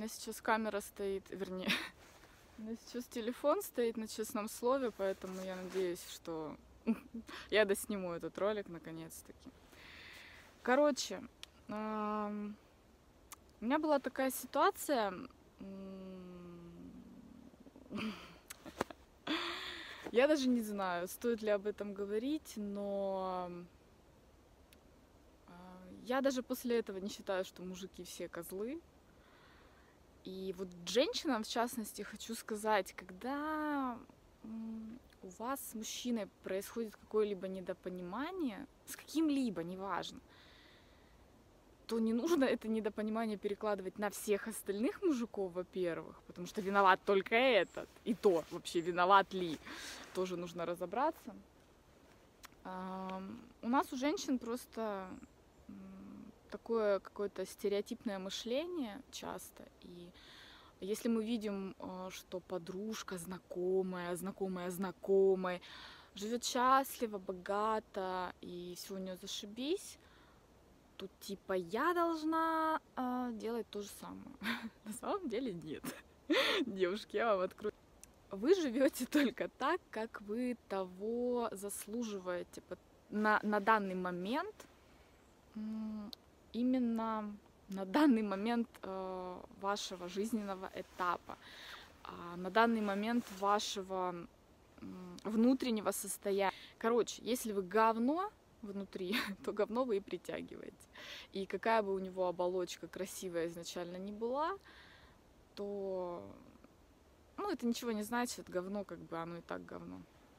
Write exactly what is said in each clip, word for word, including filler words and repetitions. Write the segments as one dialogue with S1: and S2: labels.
S1: У меня сейчас камера стоит, вернее, у меня сейчас телефон стоит на честном слове, поэтому я надеюсь, что я досниму этот ролик наконец-таки. Короче, эм, у меня была такая ситуация. Я даже не знаю, стоит ли об этом говорить, но э, я даже после этого не считаю, что мужики все козлы. И вот женщинам, в частности, хочу сказать, когда м, у вас с мужчиной происходит какое-либо недопонимание, с каким-либо, неважно, то не нужно это недопонимание перекладывать на всех остальных мужиков, во-первых, потому что виноват только этот, и то вообще виноват ли, тоже нужно разобраться. Ам, У нас у женщин просто м, такое какое-то стереотипное мышление часто, и если мы видим, э, что подружка, знакомая, знакомая знакомой живет счастливо, богато, и все у нее зашибись, тут типа я должна э, делать то же самое. На самом деле нет. Девушки, я вам открою. Вы живете только так, как вы того заслуживаете на, на данный момент, именно на данный момент э, вашего жизненного этапа, а на данный момент вашего э, внутреннего состояния. Короче, если вы говно внутри, то говно вы и притягиваете. И какая бы у него оболочка красивая изначально не была, то ну, это ничего не значит, говно как бы оно и так говно.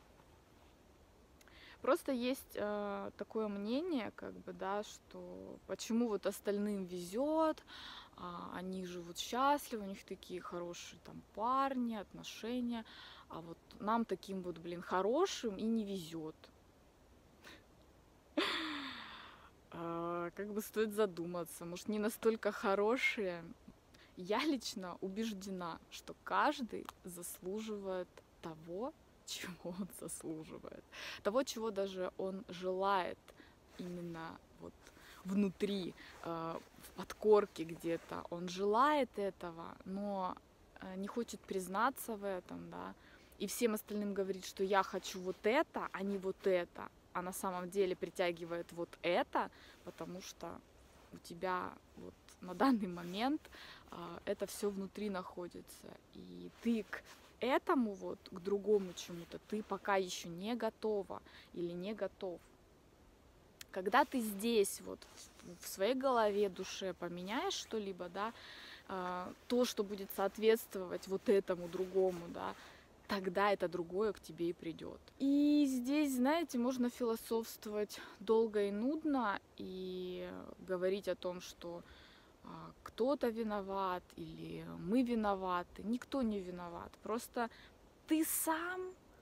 S1: Просто есть э, такое мнение, как бы, да, что почему вот остальным везет, а, они живут счастливы, у них такие хорошие там парни, отношения, а вот нам таким вот, блин, хорошим и не везет. Как бы стоит задуматься, может, не настолько хорошие. Я лично убеждена, что каждый заслуживает того, чего он заслуживает, того, чего даже он желает именно вот внутри, э, в подкорке где-то. Он желает этого, но э, не хочет признаться в этом, да, и всем остальным говорит, что я хочу вот это, а не вот это, а на самом деле притягивает вот это, потому что у тебя вот на данный момент э, это все внутри находится, и ты к этому вот, к другому чему-то, ты пока еще не готова или не готов. Когда ты здесь вот в своей голове, душе поменяешь что-либо, да, э, то, что будет соответствовать вот этому другому, да, тогда это другое к тебе и придет. И здесь, знаете, можно философствовать долго и нудно и говорить о том, что кто-то виноват или мы виноваты. Никто не виноват. Просто ты сам,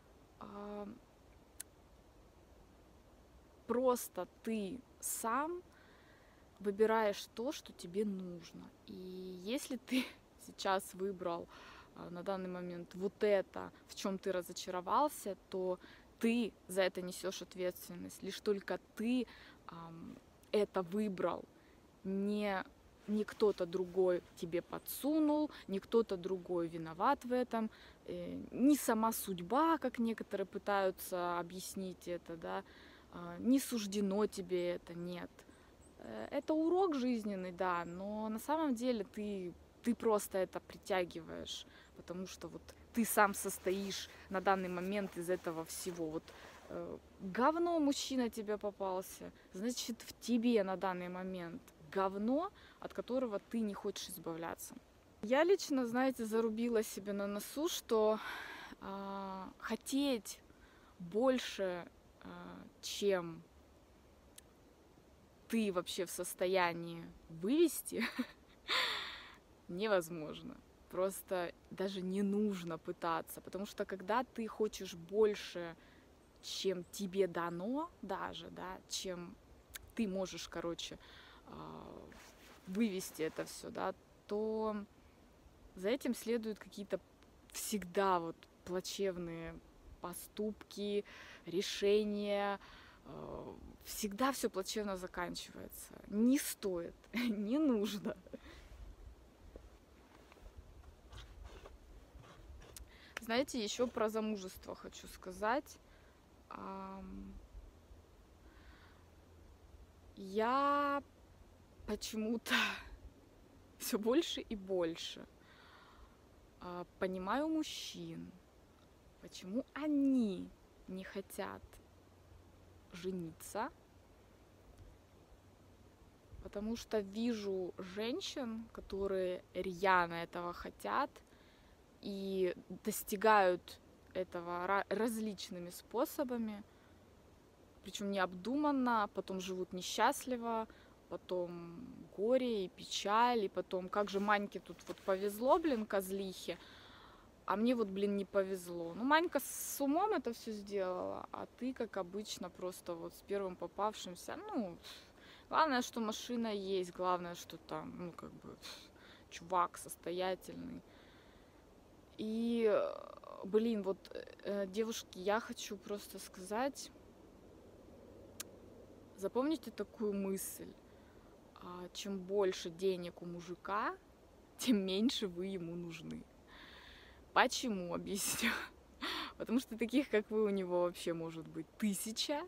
S1: просто ты сам выбираешь то, что тебе нужно. И если ты сейчас выбрал на данный момент вот это, в чем ты разочаровался, то ты за это несешь ответственность. Лишь только ты эм, это выбрал, не, не кто-то другой тебе подсунул, не кто-то другой виноват в этом, э, не сама судьба, как некоторые пытаются объяснить это, да, э, не суждено тебе это, нет. Это урок жизненный, да, но на самом деле ты, ты просто это притягиваешь, потому что вот ты сам состоишь на данный момент из этого всего. Вот э, говно мужчина тебе попался, значит, в тебе на данный момент говно, от которого ты не хочешь избавляться. Я лично, знаете, зарубила себе на носу, что э, хотеть больше, э, чем ты вообще в состоянии вывести, невозможно. Просто даже не нужно пытаться, потому что когда ты хочешь больше, чем тебе дано даже, да, чем ты можешь, короче, вывести это все, да, то за этим следуют какие-то всегда вот плачевные поступки, решения. Всегда все плачевно заканчивается. Не стоит, не нужно. Знаете, еще про замужество хочу сказать. Ам, Я почему-то все больше и больше а, понимаю мужчин, почему они не хотят жениться, потому что вижу женщин, которые рьяно этого хотят и достигают этого ра- различными способами, причем необдуманно, потом живут несчастливо, потом горе и печаль, и потом, как же Маньке тут вот повезло, блин, козлихе, а мне вот, блин, не повезло. Ну, Манька с умом это все сделала, а ты, как обычно, просто вот с первым попавшимся, ну, главное, что машина есть, главное, что там, ну, как бы, чувак состоятельный. И, блин, вот, э, девушки, я хочу просто сказать, запомните такую мысль. А, чем больше денег у мужика, тем меньше вы ему нужны. Почему? Объясню. Потому что таких, как вы, у него вообще может быть тысяча.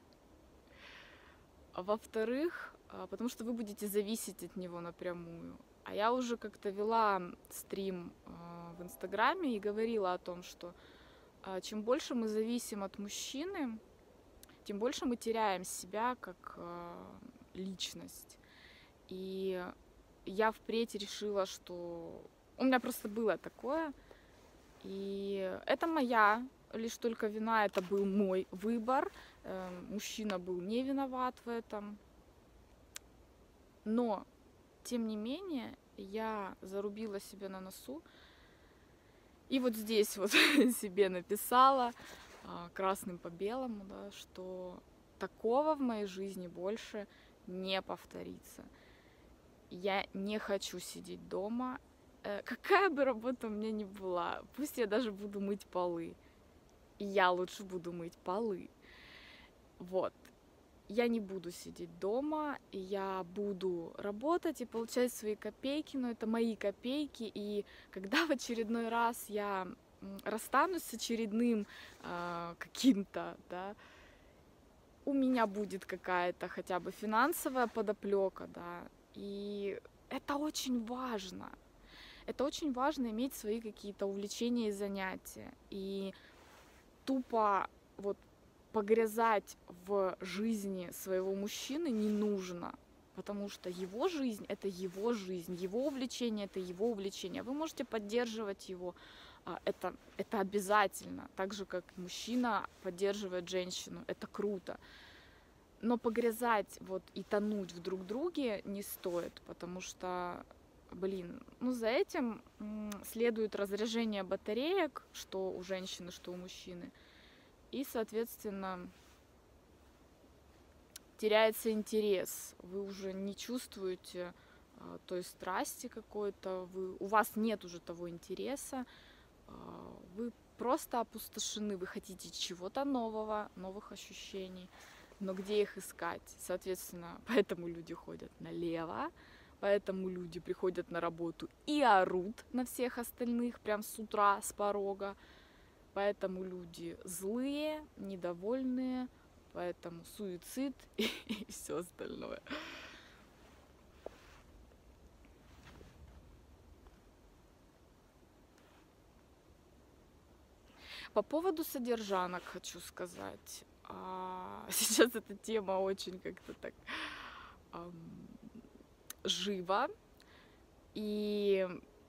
S1: А во-вторых, а, потому что вы будете зависеть от него напрямую. А я уже как-то вела стрим а, в Инстаграме и говорила о том, что а, чем больше мы зависим от мужчины, тем больше мы теряем себя как а, личность. И я впредь решила, что у меня просто было такое, и это моя лишь только вина, это был мой выбор, э, мужчина был не виноват в этом, но, тем не менее, я зарубила себе на носу, и вот здесь вот себе написала а, красным по белому, да, что такого в моей жизни больше не повторится. Я не хочу сидеть дома, э, какая бы работа у меня ни была, пусть я даже буду мыть полы, и я лучше буду мыть полы. Вот. Я не буду сидеть дома, я буду работать и получать свои копейки, но это мои копейки, и когда в очередной раз я расстанусь с очередным э, каким-то, да, у меня будет какая-то хотя бы финансовая подоплека, да, и это очень важно. Это очень важно иметь свои какие-то увлечения и занятия. И тупо вот погрязать в жизни своего мужчины не нужно. Потому что его жизнь — это его жизнь, его увлечение — это его увлечение. Вы можете поддерживать его, это, это обязательно. Так же, как мужчина поддерживает женщину, это круто. Но погрязать вот и тонуть в друг друге не стоит, потому что, блин, ну за этим следует разряжение батареек, что у женщины, что у мужчины. И, соответственно, теряется интерес. Вы уже не чувствуете а, той страсти какой-то, вы, у вас нет уже того интереса, а, вы просто опустошены, вы хотите чего-то нового, новых ощущений. Но где их искать? Соответственно, поэтому люди ходят налево, поэтому люди приходят на работу и орут на всех остальных прям с утра, с порога. Поэтому люди злые, недовольные, поэтому суицид и, и все остальное. По поводу содержанок хочу сказать. А, сейчас эта тема очень как-то так ам, живо. И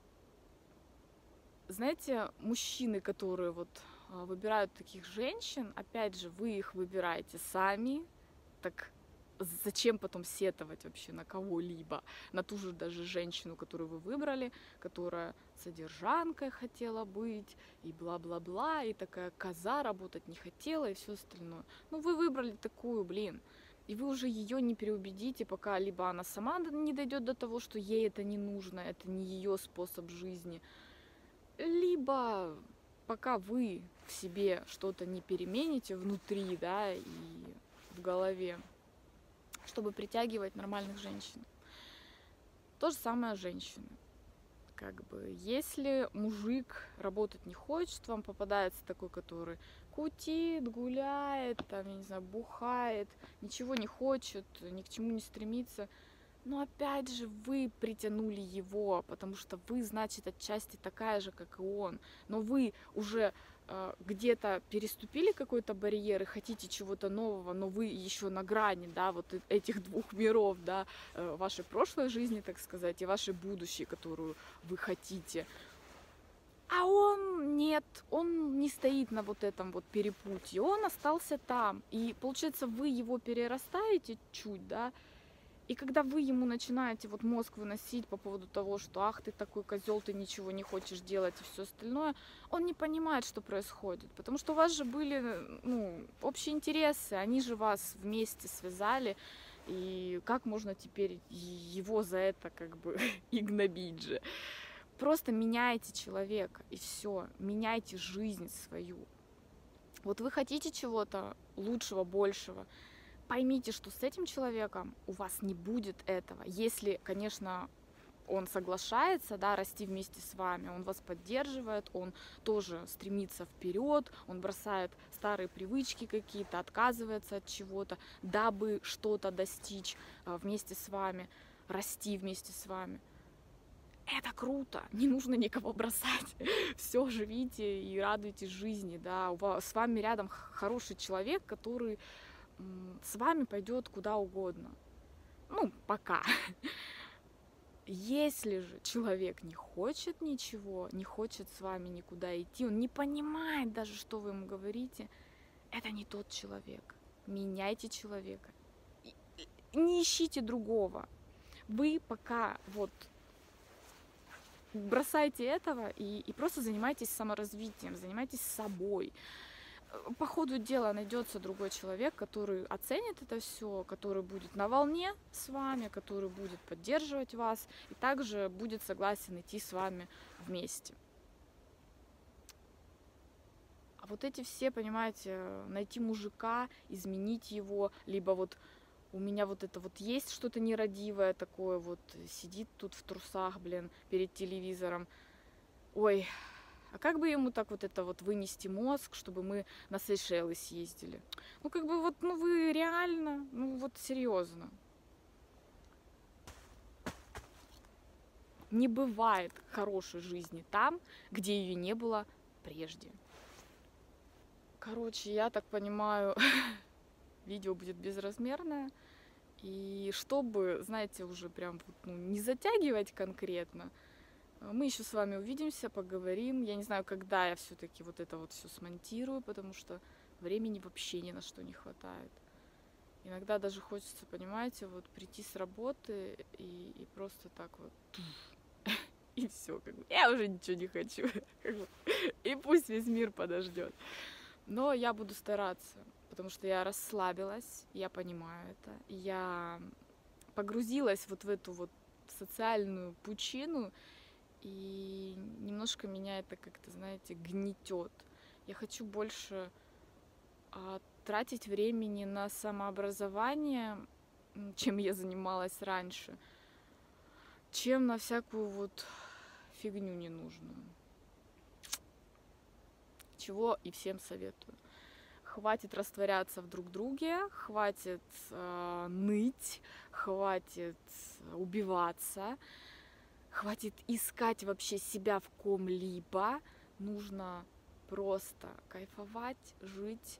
S1: знаете, мужчины, которые вот выбирают таких женщин, опять же, вы их выбираете сами, так зачем потом сетовать вообще на кого-либо, на ту же даже женщину, которую вы выбрали, которая содержанкой хотела быть, и бла-бла-бла, и такая коза, работать не хотела, и все остальное. Ну, вы выбрали такую, блин, и вы уже ее не переубедите, пока либо она сама не дойдет до того, что ей это не нужно, это не ее способ жизни, либо пока вы в себе что-то не перемените внутри, да, и в голове, чтобы притягивать нормальных женщин. То же самое женщины. Как бы, если мужик работать не хочет, вам попадается такой, который кутит, гуляет, там, я не знаю, бухает, ничего не хочет, ни к чему не стремится, но опять же вы притянули его, потому что вы, значит, отчасти такая же, как и он, но вы уже э, где-то переступили какой-то барьер и хотите чего-то нового, но вы еще на грани, да, вот этих двух миров, да, э, вашей прошлой жизни, так сказать, и вашей будущей, которую вы хотите. А он нет, он не стоит на вот этом вот перепутье, он остался там. И получается, вы его перерастаете чуть, да, и когда вы ему начинаете вот мозг выносить по поводу того, что ах, ты такой козел, ты ничего не хочешь делать и все остальное, он не понимает, что происходит. Потому что у вас же были, ну, общие интересы, они же вас вместе связали. И как можно теперь его за это как бы и гнобить же? Просто меняйте человека, и все, меняйте жизнь свою. Вот вы хотите чего-то лучшего, большего, поймите, что с этим человеком у вас не будет этого. Если, конечно, он соглашается, да, расти вместе с вами, он вас поддерживает, он тоже стремится вперед, он бросает старые привычки какие-то, отказывается от чего-то, дабы что-то достичь вместе с вами, расти вместе с вами. Это круто, не нужно никого бросать, все, живите и радуйтесь жизни, да, у вас, с вами рядом хороший человек, который с вами пойдет куда угодно, ну, пока. Если же человек не хочет ничего, не хочет с вами никуда идти, он не понимает даже, что вы ему говорите, это не тот человек, меняйте человека, не ищите другого, вы пока вот бросайте этого и, и просто занимайтесь саморазвитием, занимайтесь собой. По ходу дела найдется другой человек, который оценит это все, который будет на волне с вами, который будет поддерживать вас и также будет согласен идти с вами вместе. А вот эти все, понимаете, найти мужика, изменить его, либо вот у меня вот это вот есть что-то нерадивое такое, вот сидит тут в трусах, блин, перед телевизором. Ой, а как бы ему так вот это вот вынести мозг, чтобы мы на Сейшелы съездили? Ну как бы вот, ну вы реально, ну вот серьезно. Не бывает хорошей жизни там, где ее не было прежде. Короче, я так понимаю, видео будет безразмерное. И чтобы, знаете, уже прям ну, не затягивать конкретно, мы еще с вами увидимся, поговорим. Я не знаю, когда я все-таки вот это вот все смонтирую, потому что времени вообще ни на что не хватает. Иногда даже хочется, понимаете, вот прийти с работы и, и просто так вот и все, как бы, я уже ничего не хочу, как бы, и пусть весь мир подождет. Но я буду стараться, потому что я расслабилась, я понимаю это, я погрузилась вот в эту вот социальную пучину, и немножко меня это как-то, знаете, гнетет. Я хочу больше а, тратить времени на самообразование, чем я занималась раньше, чем на всякую вот фигню ненужную. Чего и всем советую. Хватит растворяться в друг друге, хватит э, ныть, хватит убиваться, хватит искать вообще себя в ком-либо. Нужно просто кайфовать, жить.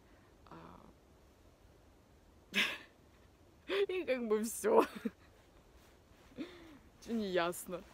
S1: Э, и как бы все. Что не ясно.